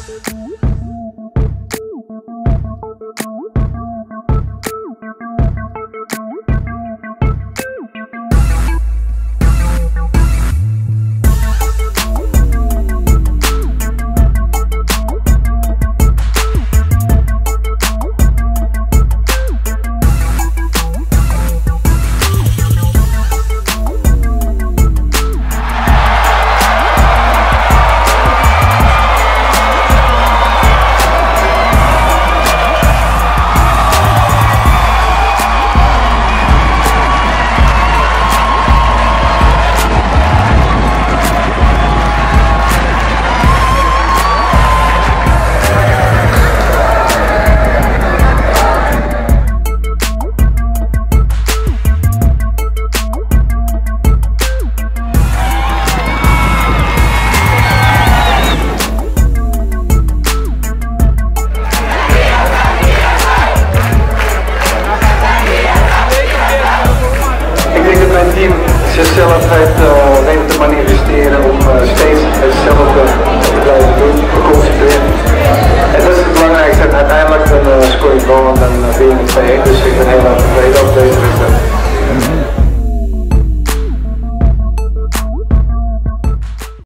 Zichzelf heeft weten te manifesteren om steeds hetzelfde te blijven doen, geconcentreerd. En dat is het belangrijkste, uiteindelijk dan scoor je goal en dan win je 2-1, dus ik ben heel erg tevreden op deze